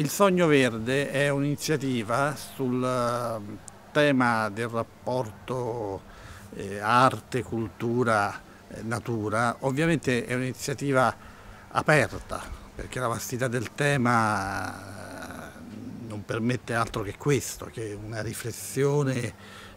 Il Sogno Verde è un'iniziativa sul tema del rapporto arte, cultura, natura. Ovviamente è un'iniziativa aperta, perché la vastità del tema non permette altro che questo, che una riflessione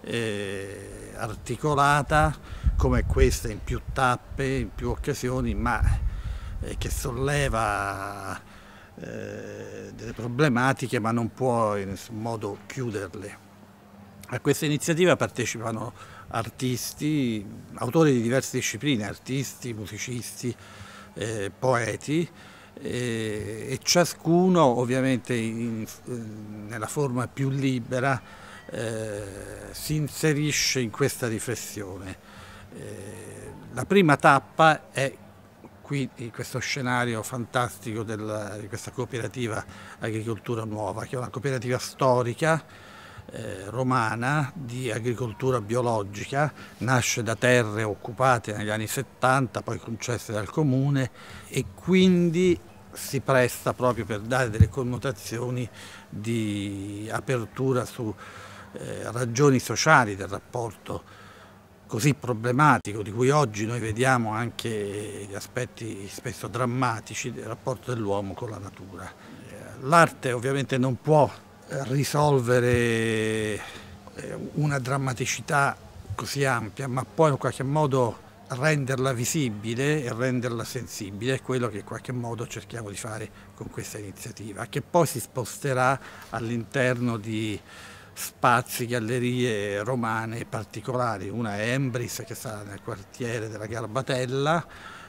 articolata come questa, in più tappe, in più occasioni, ma che solleva delle problematiche, ma non può in nessun modo chiuderle. A questa iniziativa partecipano artisti, autori di diverse discipline, artisti, musicisti, poeti, e ciascuno ovviamente nella forma più libera si inserisce in questa riflessione. La prima tappa è qui in questo scenario fantastico di questa cooperativa Agricoltura Nuova, che è una cooperativa storica romana di agricoltura biologica, nasce da terre occupate negli anni 70, poi concesse dal comune, e quindi si presta proprio per dare delle connotazioni di apertura su ragioni sociali del rapporto così problematico, di cui oggi noi vediamo anche gli aspetti spesso drammatici del rapporto dell'uomo con la natura. L'arte ovviamente non può risolvere una drammaticità così ampia, ma può in qualche modo renderla visibile e renderla sensibile. È quello che in qualche modo cerchiamo di fare con questa iniziativa, che poi si sposterà all'interno di spazi, gallerie romane particolari. Una è Embris, che sta nel quartiere della Garbatella,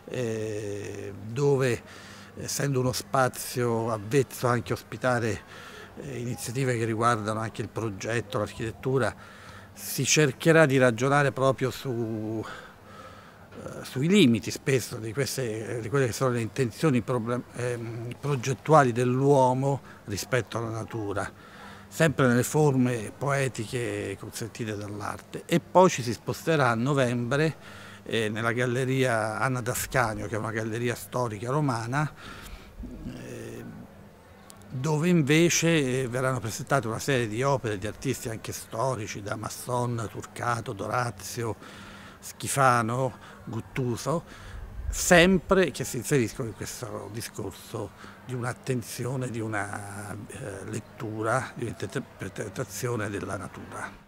dove, essendo uno spazio avvezzo anche a ospitare iniziative che riguardano anche il progetto, l'architettura, si cercherà di ragionare proprio sui limiti spesso di quelle che sono le intenzioni progettuali dell'uomo rispetto alla natura, sempre nelle forme poetiche consentite dall'arte. E poi ci si sposterà a novembre nella galleria Anna d'Ascanio, che è una galleria storica romana, dove invece verranno presentate una serie di opere di artisti anche storici, da Masson, Turcato, Dorazio, Schifano, Guttuso, sempre che si inseriscono in questo discorso di un'attenzione, di una lettura, di un'interpretazione della natura.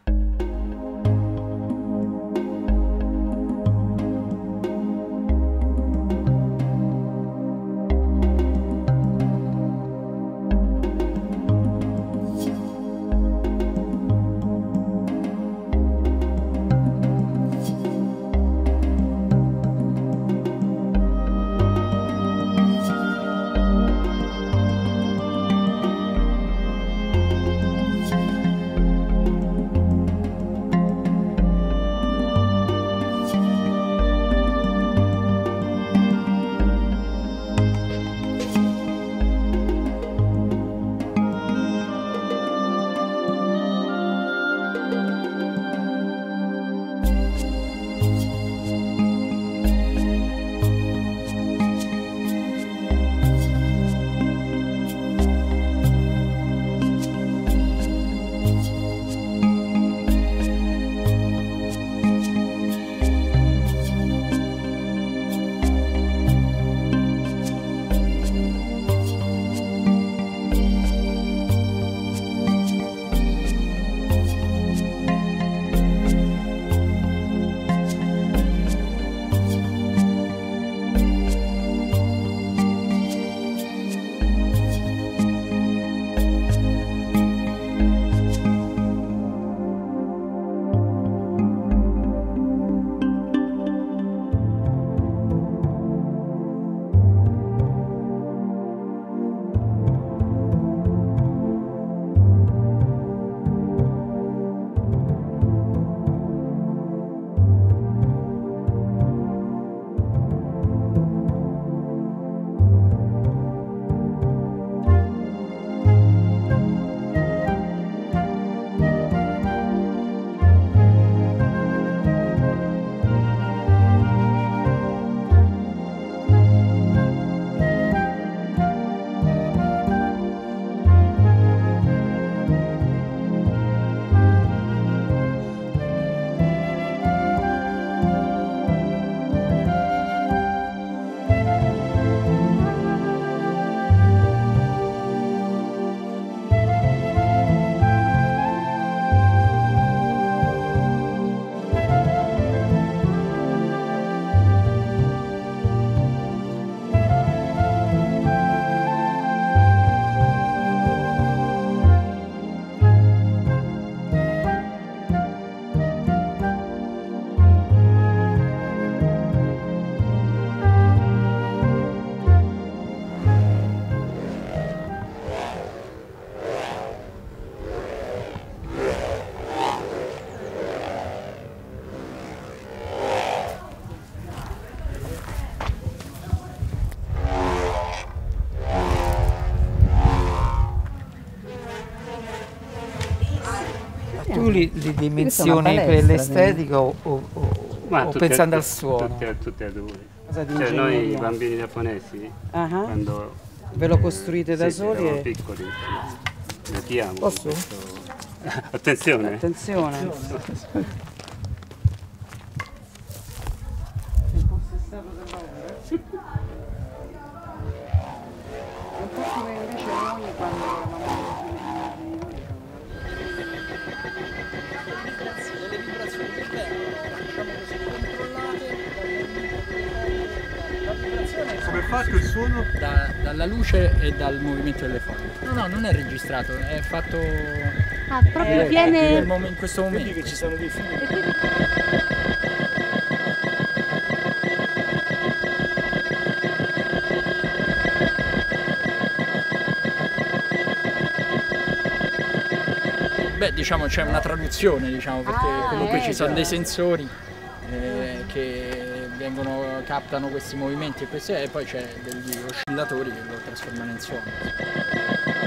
tu li dimensioni per l'estetica o pensando al suono? Tutte e due. Cioè noi i bambini giapponesi, quando ve lo costruite da soli? Eravamo piccoli, giochiamo. Posso? Attenzione! Attenzione! Un po' come invece noi quando eravamo delle vibrazioni che vengono, diciamo così, controllate dal vibrazione. Come è fatto il suono? Dalla luce e dal movimento delle foglie. No, non è registrato, è fatto proprio viene in questo momento. Quindi che ci sono dei fili. Beh, diciamo c'è una traduzione, diciamo, perché comunque ci sono dei sensori che captano questi movimenti e poi c'è degli oscillatori che lo trasformano in suono.